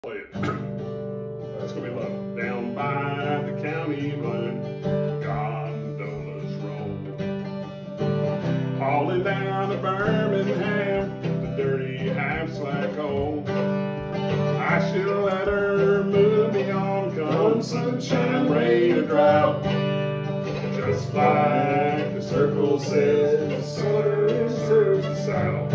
Play it. That's gonna be love. Down by the county line, gondolas roll, hauling down to Birmingham, the dirty half-slack hole. I should let her move me on, come sunshine, rain, or drought. Just like the circle says, the southern serves the south.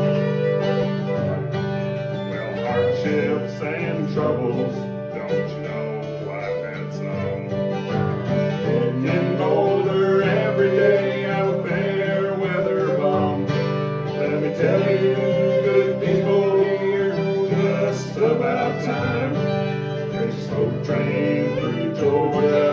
Hardships and troubles, don't you know life had some? Getting older every day, I'm a fair weather bum. Let me tell you, good people here, just about time. There's a slow train through Georgia,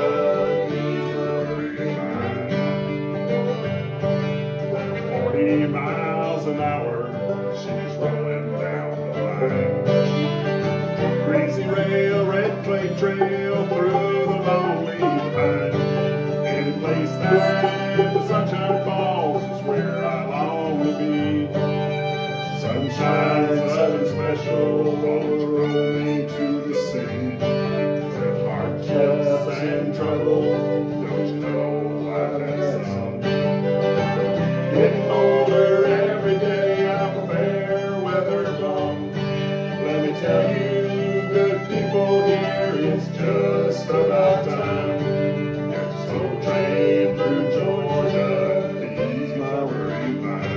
keep her in mind. 40 miles an hour, she's rolling down the line. Greasy rail, red clay trail through the lonely pine. Any place that the sunshine falls is where I long to be. Sunshine, southern special, won't roll me to the sea. With hardships and troubles, don't you know life has some? Getting older every day, I'm a fair weather bum. Let me tell you, good people here, it's just about time. Catch a slow train through Georgia to ease my worried mind.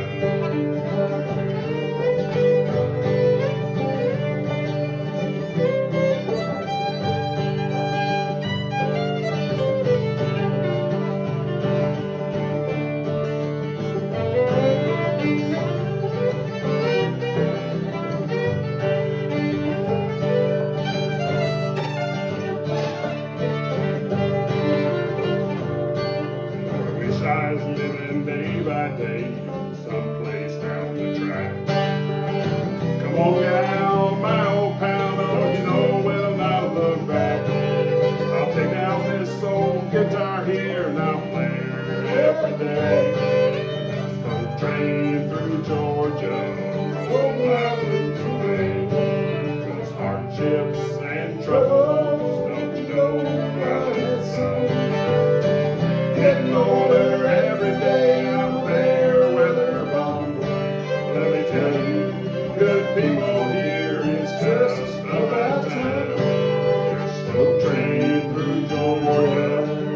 I was living day by day, someplace down the track. Come on down, my old pal, don't you know, well, now look back. I'll take out this old guitar here and I'll play her every day. Slow train through Georgia, roll my blues away. Those hardships and troubles, don't you know, well, it's some. Getting older every day, I'm a fair weather bum. Let me tell you, good people here, it's just about time. There's a slow train through Georgia.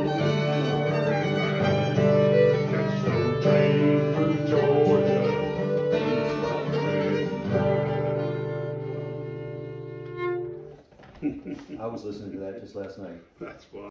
There's a slow train through Georgia. I was listening to that just last night. That's fun.